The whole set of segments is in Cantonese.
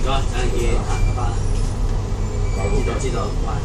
啊，这样也记得关。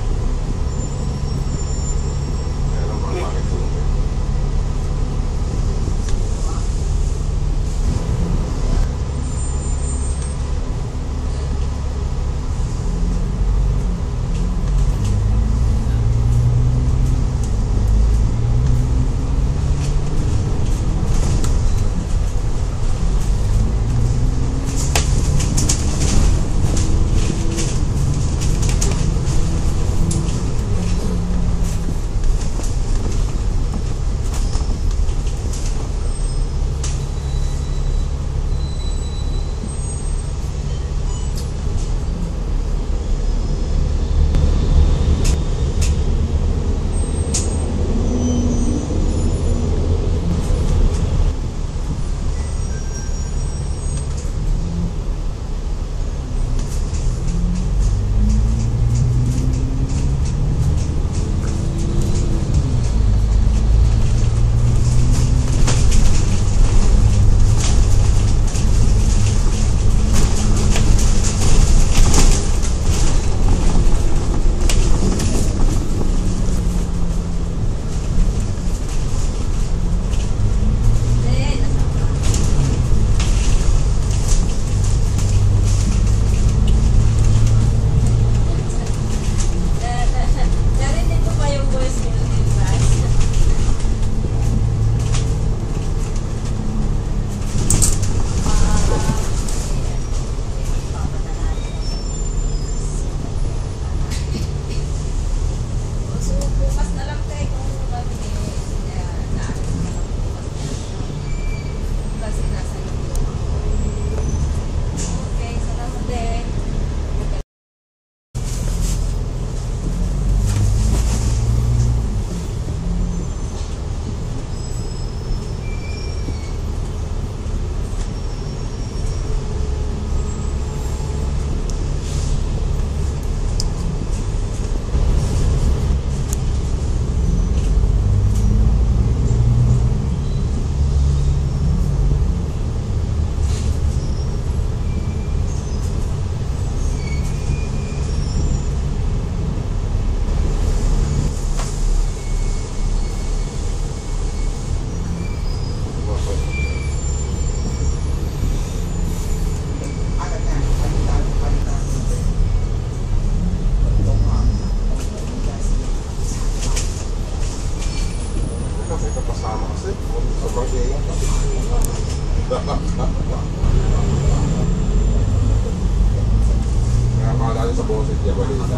Nakakaalala sa boses niya ba nila?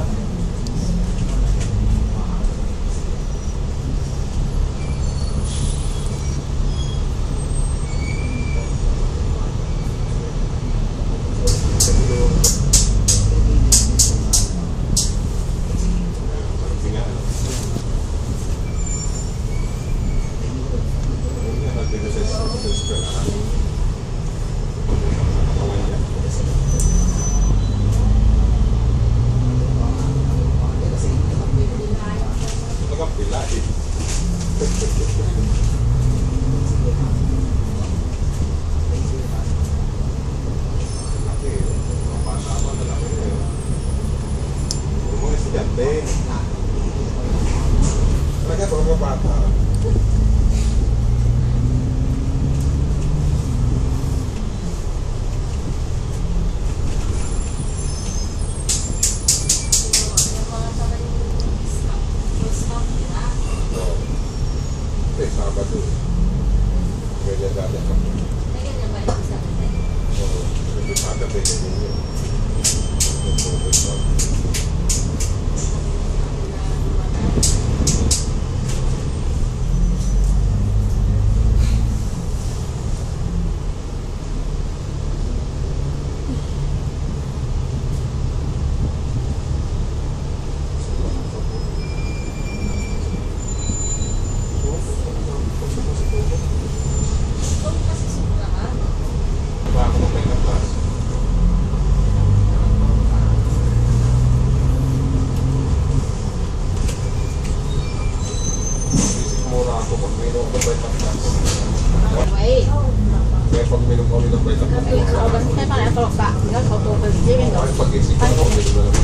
呢邊度？ Pag-isip ko ako, medyo na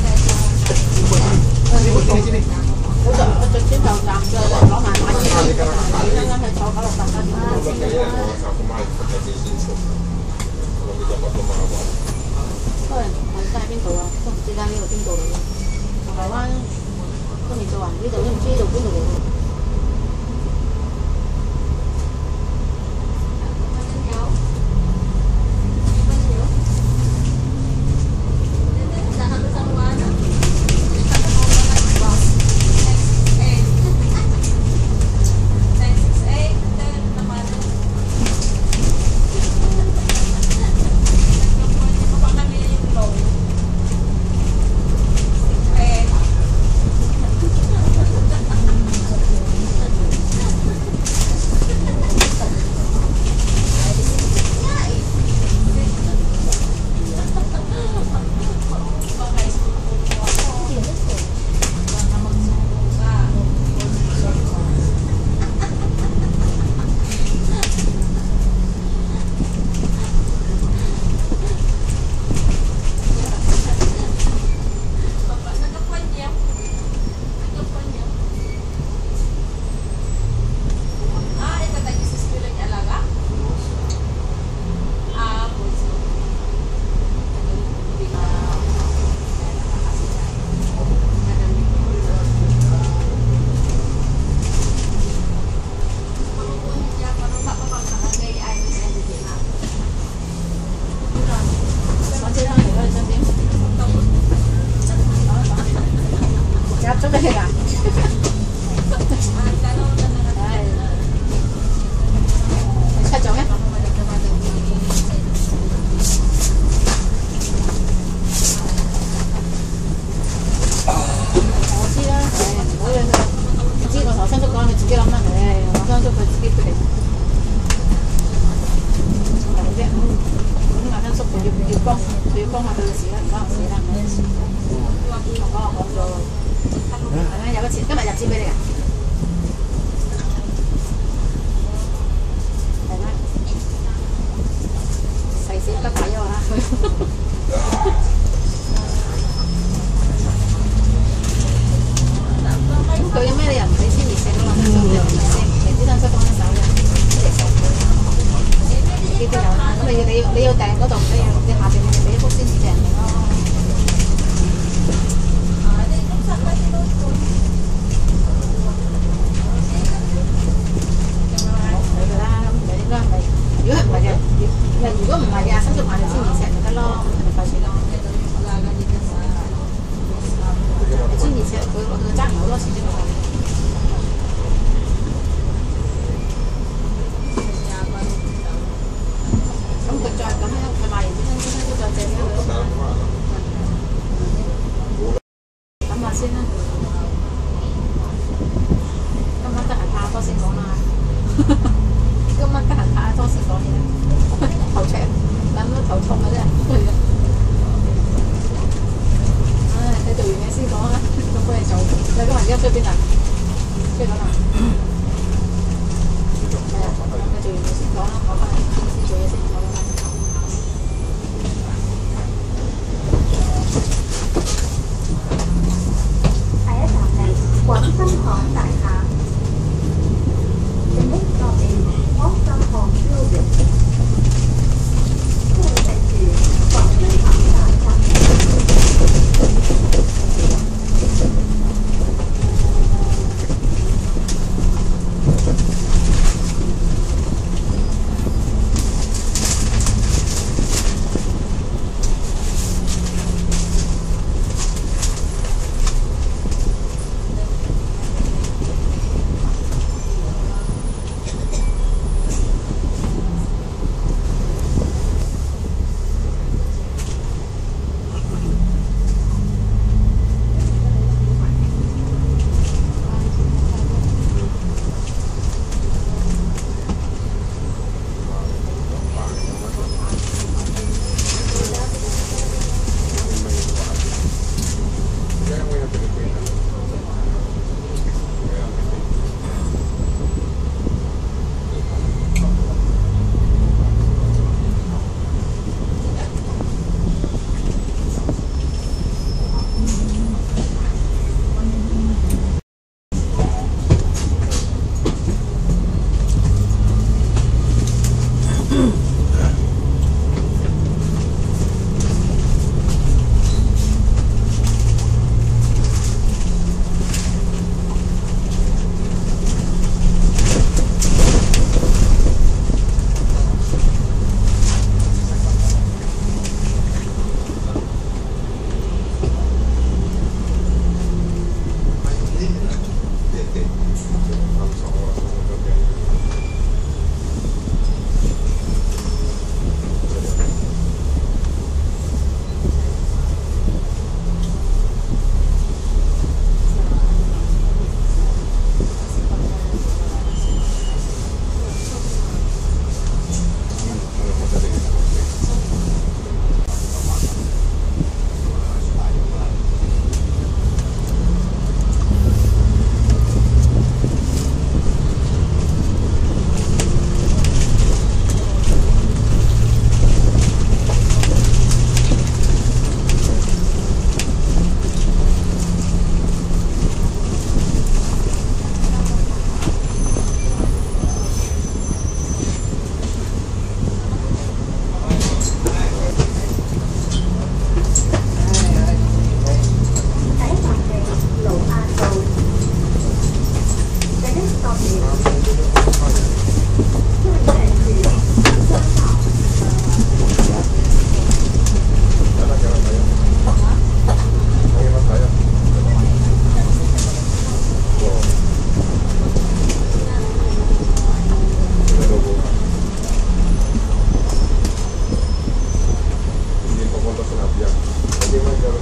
naman. 我就先就站咗攞埋買嘢，啱啱係坐968間店。 Kaya ano, sa kumain, pag-isip ko. Alam mo dapat lumawa. 都係真係邊度啊？都唔知間呢度邊度嚟嘅。台灣都未到啊！呢度都唔知呢度邊度嚟嘅。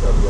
漂亮。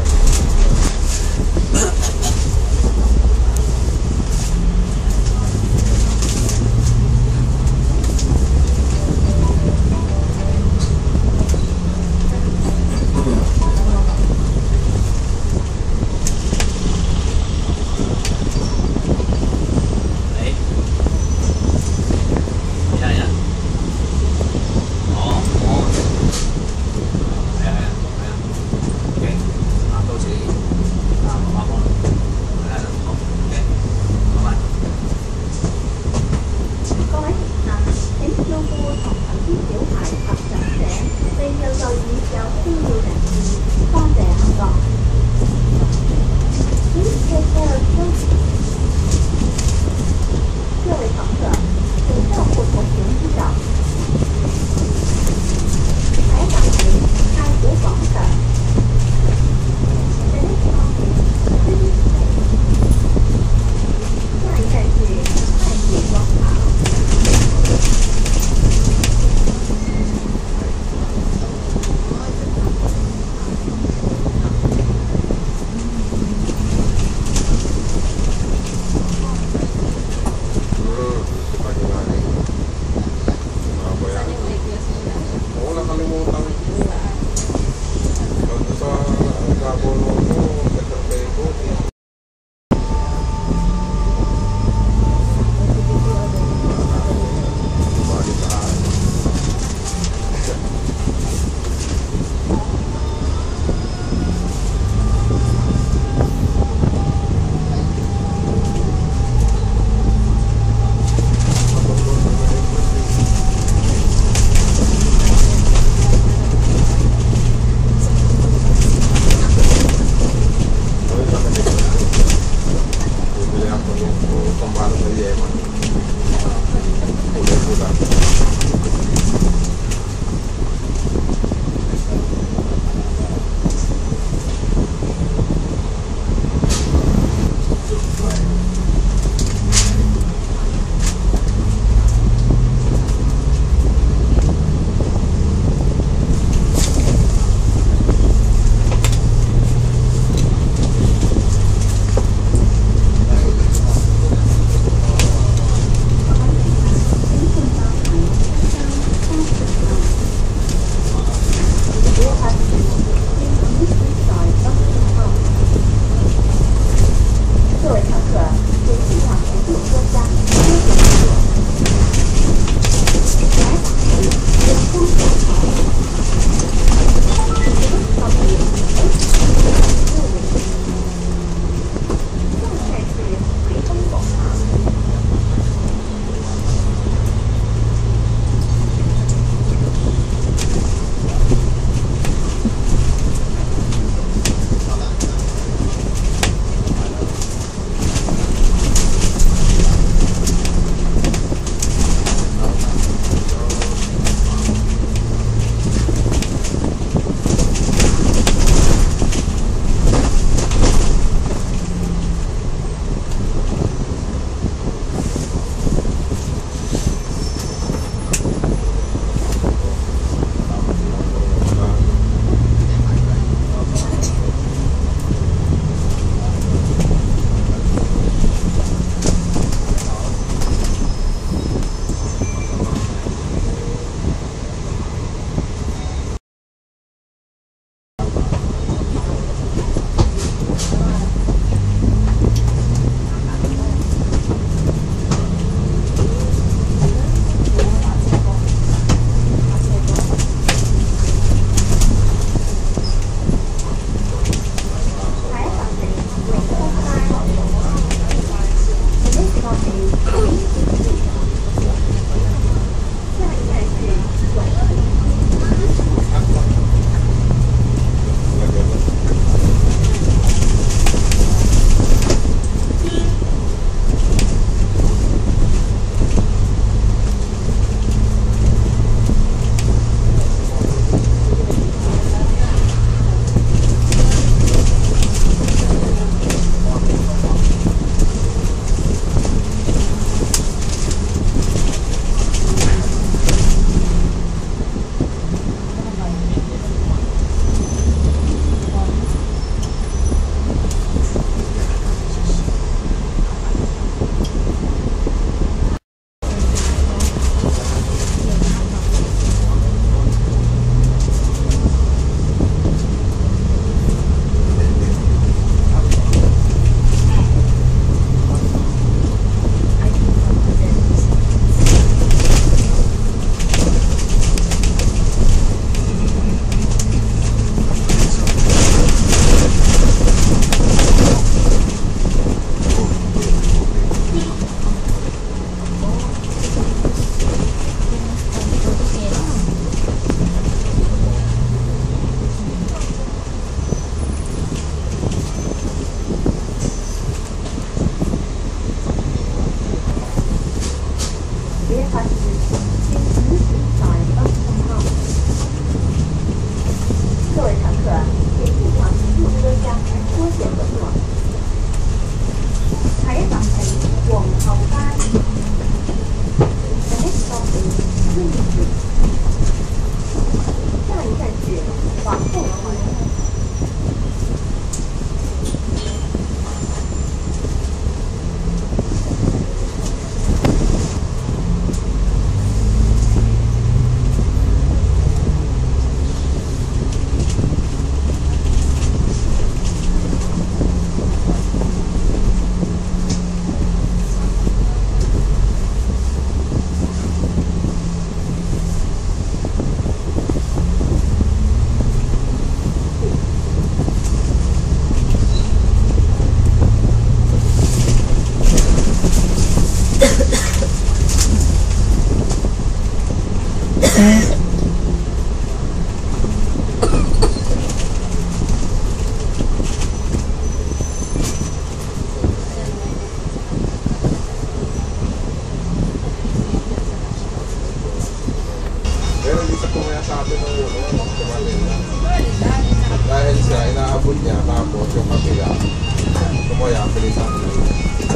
niya, tapos yung kapila, tumaya, pilitan mo lang.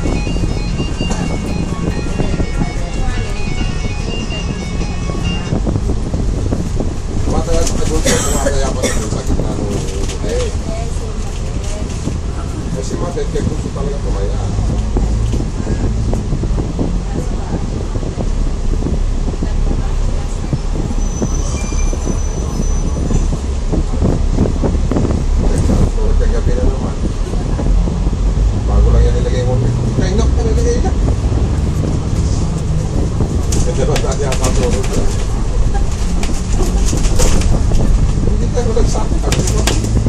Matagal sa doon, tumataya pa sa doon sa gitna ng buti. Kasi matet, gusto talaga tumaya. Kagabi na naman. Bago lang yan nilagay mo. Kainok na nilagay na. Ganda ba dati ang katulog na? Hindi tayo nagsabi. Sabi mo.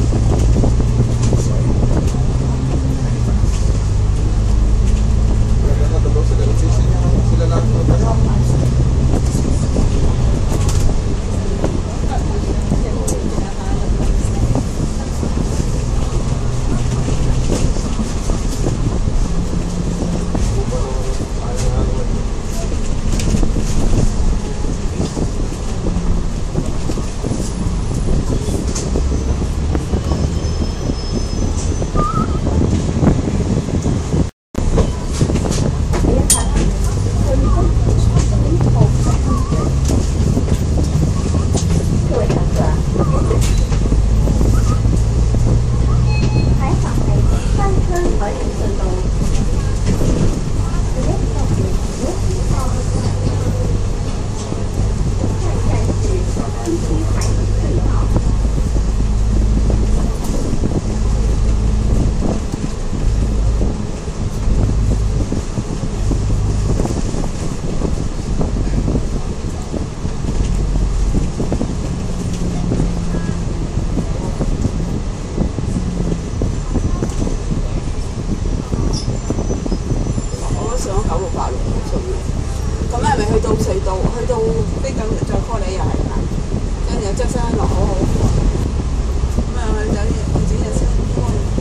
Ganda na talo sila. Sisi niya. Sila lang nagkakam. 咁係咪去到隧道，去到飛緊再 call 你又係嘛？跟住又側身落好好。咁啊去酒店去整日先 call 你。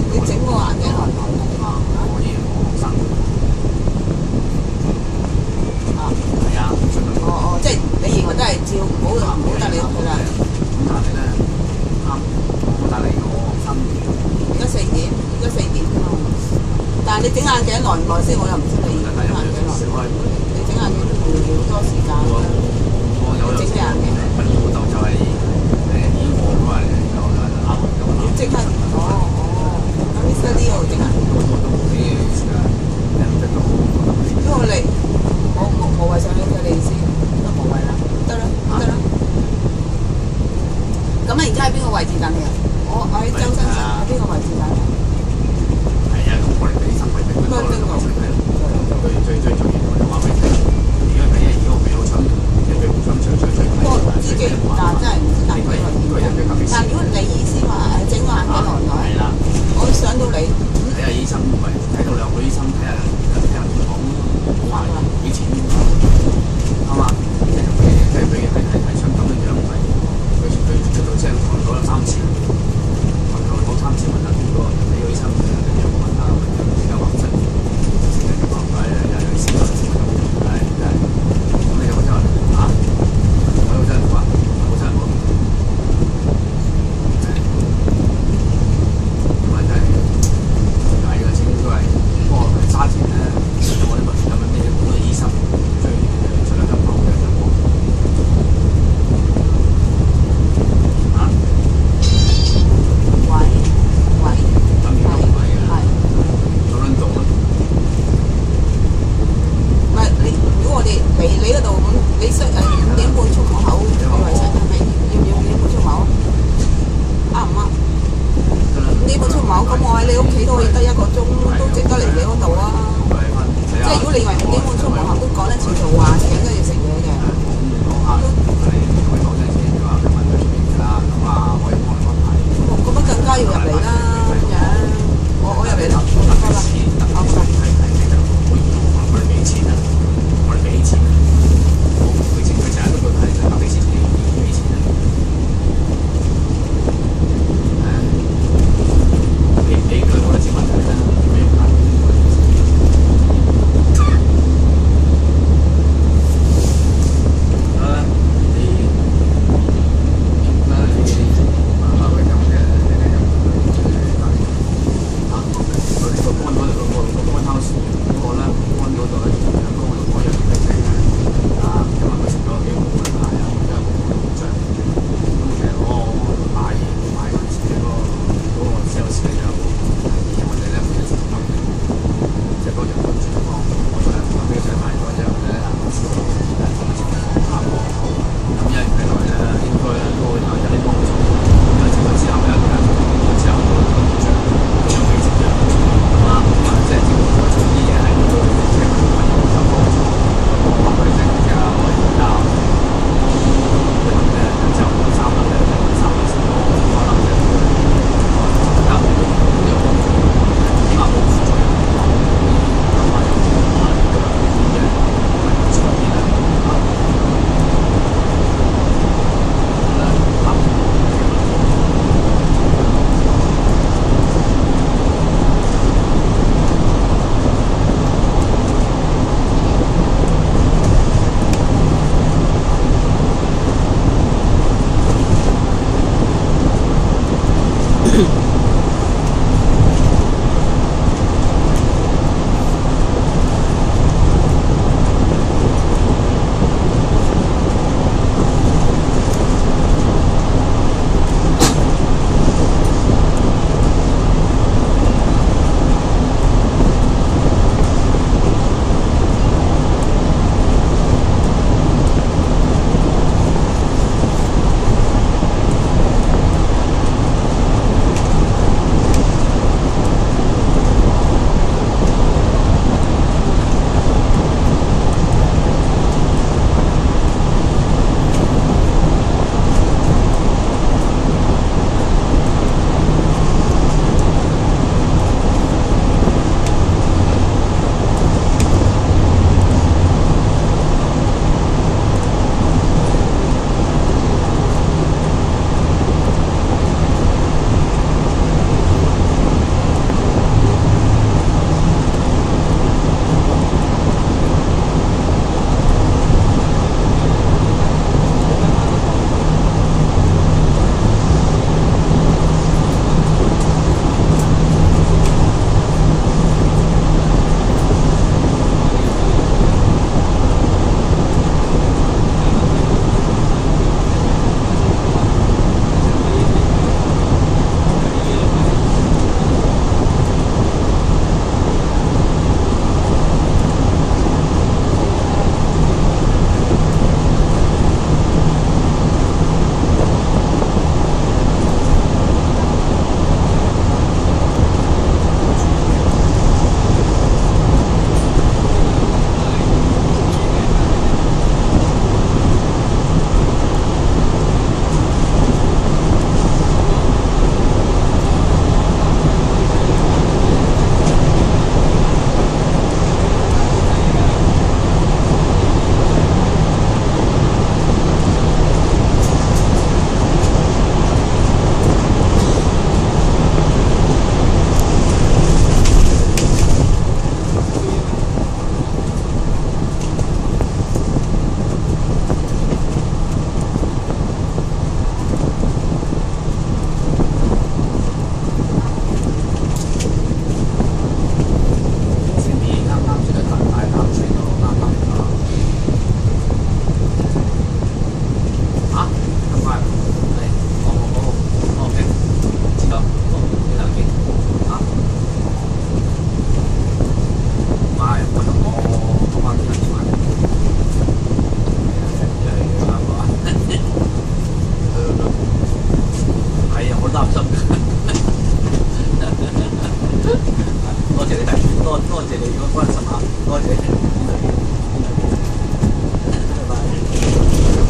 你整個眼鏡來唔來？ 我以前我學生啊， 係啊， 即係你認為都係照唔好得你去啦。 咁但係咧啱，我帶嚟我3年， 而家4點啫嘛。但係你整眼鏡耐唔耐先？我又唔知你整眼鏡耐。你整眼鏡都要好多時間㗎。 我有整咩眼鏡？ 我老豆就係以我嗰個有即刻咁 Mr. Lee 又整啊？ 我都幾時間得到。 因為你無謂上你佢哋先，都無謂啦，得啦。咁啊，而家喺邊個位置等你啊？我喺周生城喺邊個位置等你？ 係啊，咁我哋俾心為定嗰個最重要我哋話俾你聽。如果第一如果我俾好槍，一俾好槍上。 不過唔知幾，但真係唔知大幾耐點。但如果你意思話整個眼鏡耐唔耐？ 係啦。 我上到你睇下醫生，唔係睇到兩個醫生，睇下點講，話幾錢啱嘛？即係佢係想咁樣樣，唔係佢到即係攞咗3次，攞3次問下邊個俾個醫生有冇問下，而家話真成日咁話有事啦，係咁你有冇真係啊？我有真係話，我真係冇。沙田咧，我啲有冇咩好多醫生最出嚟香港嘅就我啊， 喂， 等於都唔係嘅，有撚做咯。 唔係你，如果我哋嚟你嗰度咁，你5點半出門口，你話使唔使要5點半出門口？啱唔啱？5點半出門口，咁我喺你屋企都可以得1個鐘，都值得嚟你嗰度啊！即係如果你話5點半出門口都趕得切做啊，請都要食嘢嘅。 講下，你可以講真先，你話你問佢出面㗎啦，咁啊可以幫你安排。 咁啊更加要入嚟啦，咁樣。我入嚟啦， 得嘅錢，得嘅錢係其實好易我哋俾錢啊，我哋俾錢啊，佢成日都覺得係搭的士你要俾錢啊。你佢覺得錢問題啦，咩唔係？ 關心下，多謝。拜拜。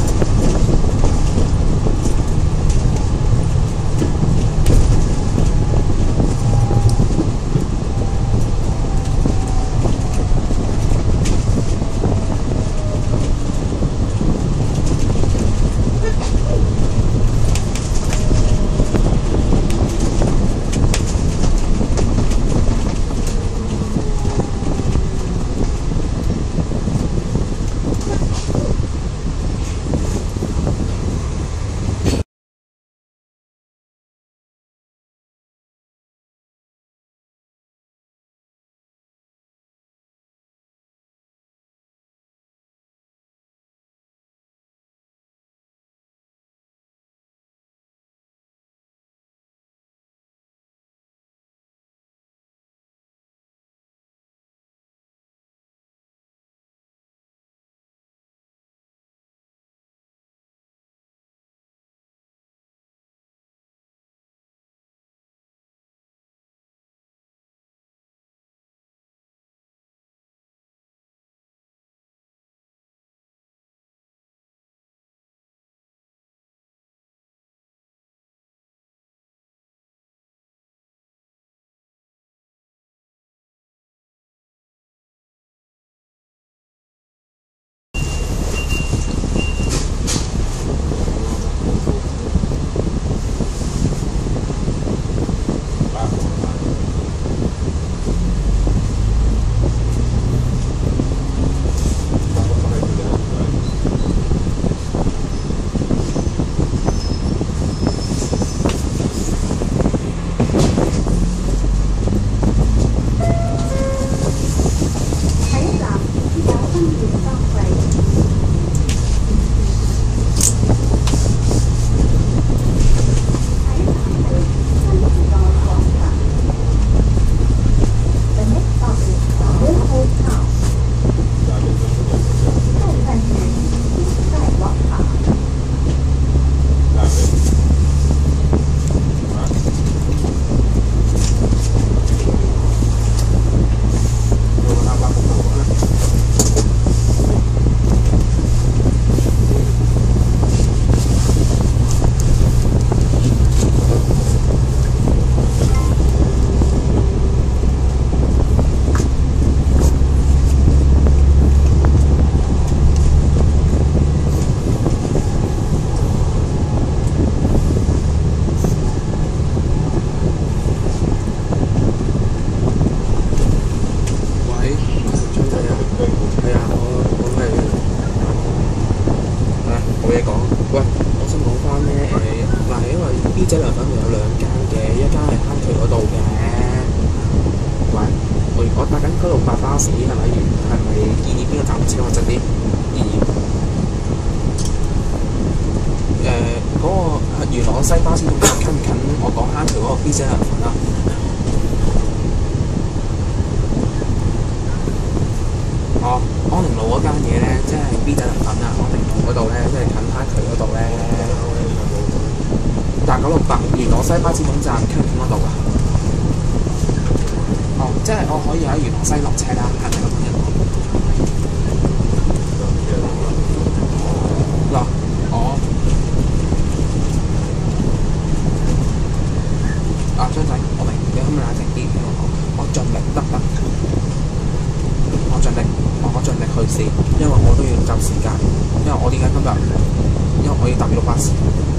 元朗西巴士總站近唔近我講坑橋嗰個 B 仔涼粉啊？哦，安寧路嗰間嘢咧，即係 B 仔涼粉啊！安寧路嗰度咧，即係近坑渠嗰度咧。但968元朗西巴士總站近唔近嗰度啊？哦，即係我可以喺元朗西落車啦，係咪咁樣？嗱，張仔，我明，你可唔可以冷靜啲聽我講？我盡力得，我盡力去試，因為我都要就時間，因為我點解今日？因為我要搭呢個巴士。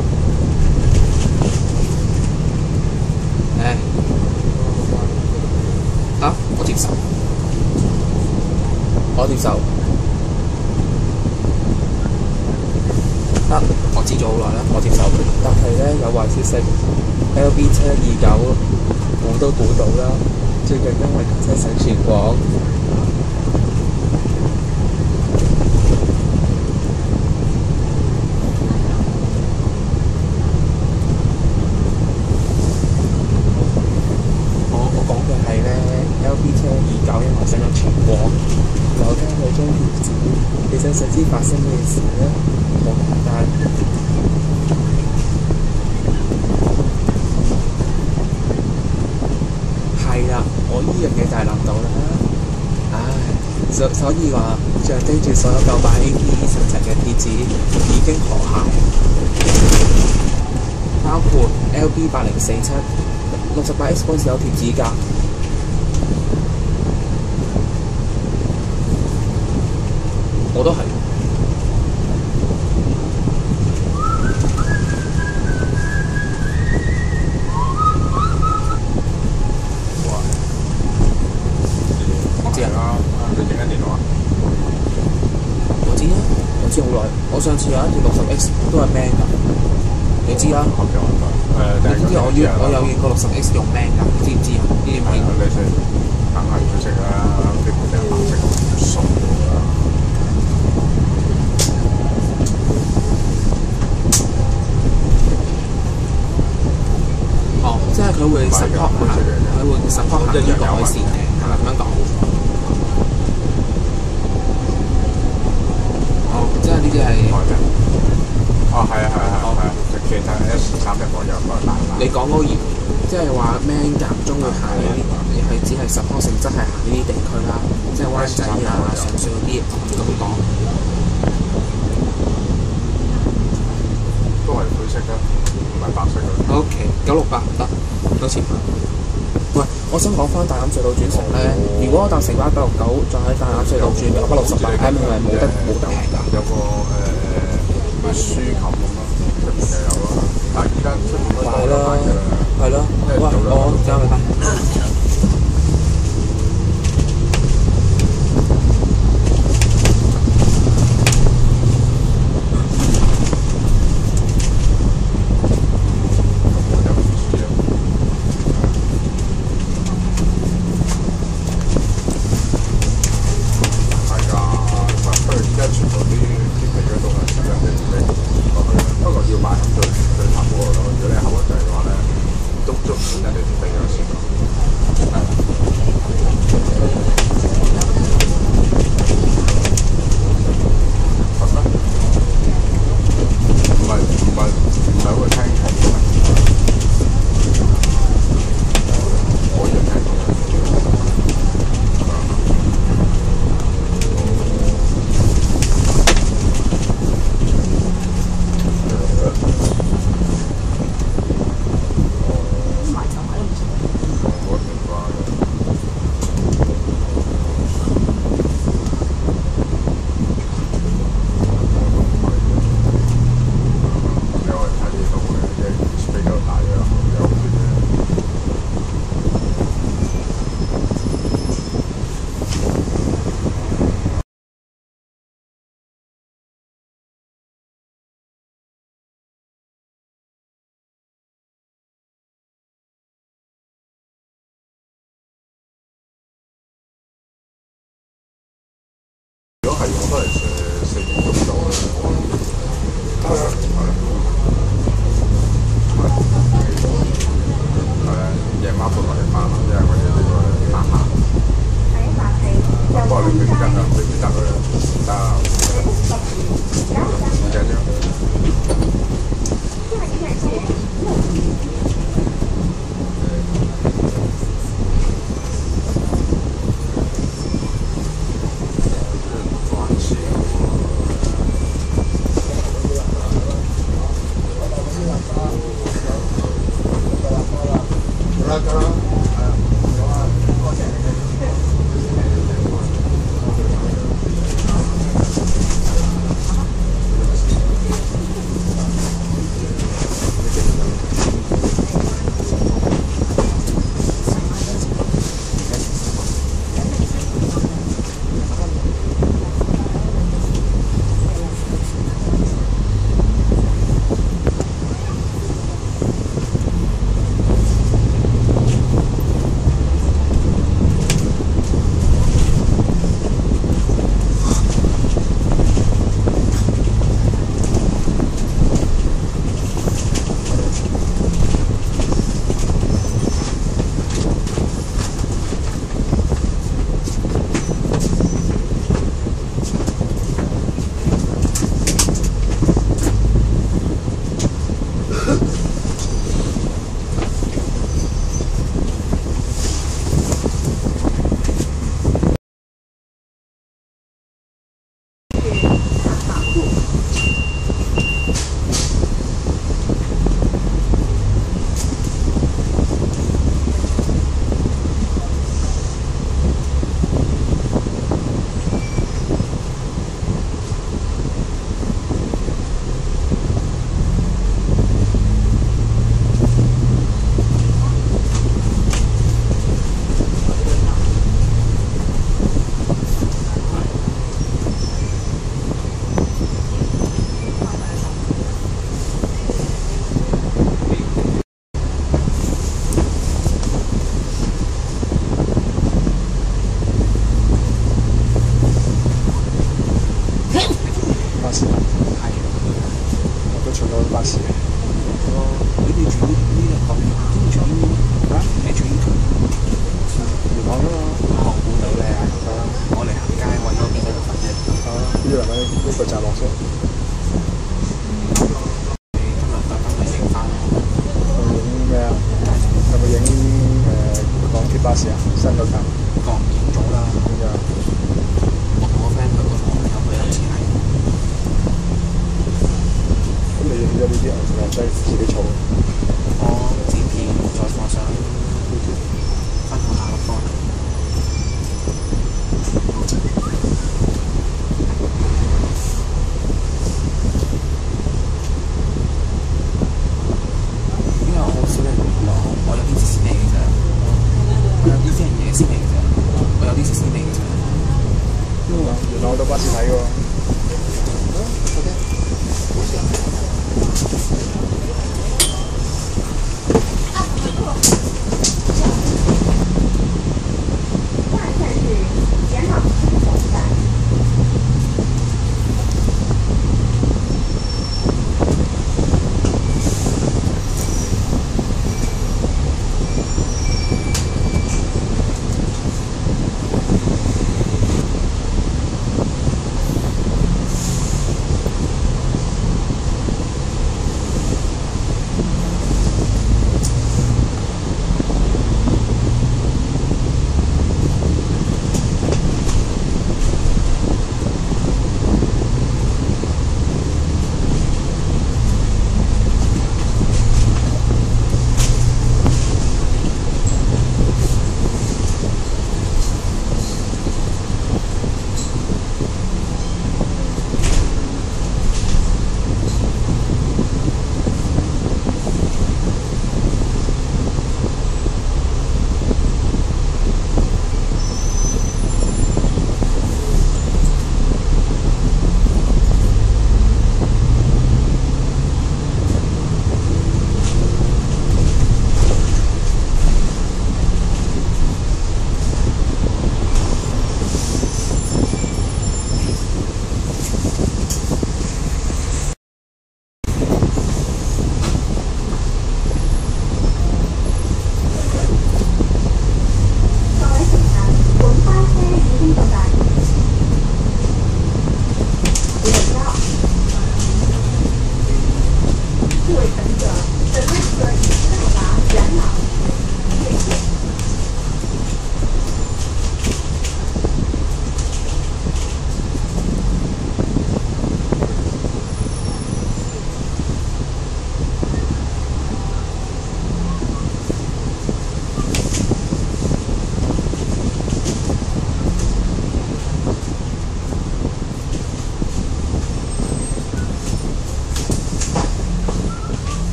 我接受，得，我知咗好耐啦，我接受。但係咧有壞消息 ，LB 車29估都估到啦，最近因為車上全廣。我講嘅係咧 ，LB 車29因為上咗全廣，有聽佢張貼紙，其實想知發生咩事咧？好簡單。係啦，我依樣嘢就係諗到啦。 唉，所以話象徵住所有購買 APE 上層嘅貼紙已經河蟹，包括 LB8047 68X 嗰陣時有貼紙㗎。我都係。 知啊，你整緊電腦啊？ 我知啊，我知好耐。我上次有一條60X 都係 Man 㗎，你知啦。 合作你知唔知我有見過60X 用 Man 㗎？你知唔知啊？呢啲片你識，梗係要識啦，基本上白色咁熟啦。 哦，即係佢會 support 下，佢會 support 下呢個海線嘅，係咪咁樣講？哦，即係呢啲係。 哦，係啊，其實 S31我有個大碼。 你講嗰個即係話 Man 間中會行呢啲，係只係 support 性質係行呢啲地區啦，即係灣仔啊、上水嗰啲咁講。 都係灰色㗎，唔係白色㗎。 O K， 968唔得，多錢。喂，我想講翻大欖隧道轉乘咧，如果我搭城巴969再喺大欖隧道轉968M，係咪冇得平㗎？ 有個咩書琴咁咯，出面就有咯。但係依家出面都多咗賣㗎啦。 係咯，喂，我交俾你。 如果係我都係4點鐘到啦。夜晚半或者晚啦，因為我哋呢個大廈。不過你未必得啊，未必得佢唔緊要。 巴士啊？新嗰架。 講影咗啦。 點樣？ 我同我 friend 去，我同我朋友去一次係。 咁你有冇啲牛仔自己儲？ 我剪片再放上 YouTube， 分享下個方向。因為我好少人娛樂，我有啲先嚟嘅啫。我有啲啲人嘢先嚟嘅啫，我有啲先嚟嘅啫。 原來好多巴士睇喎。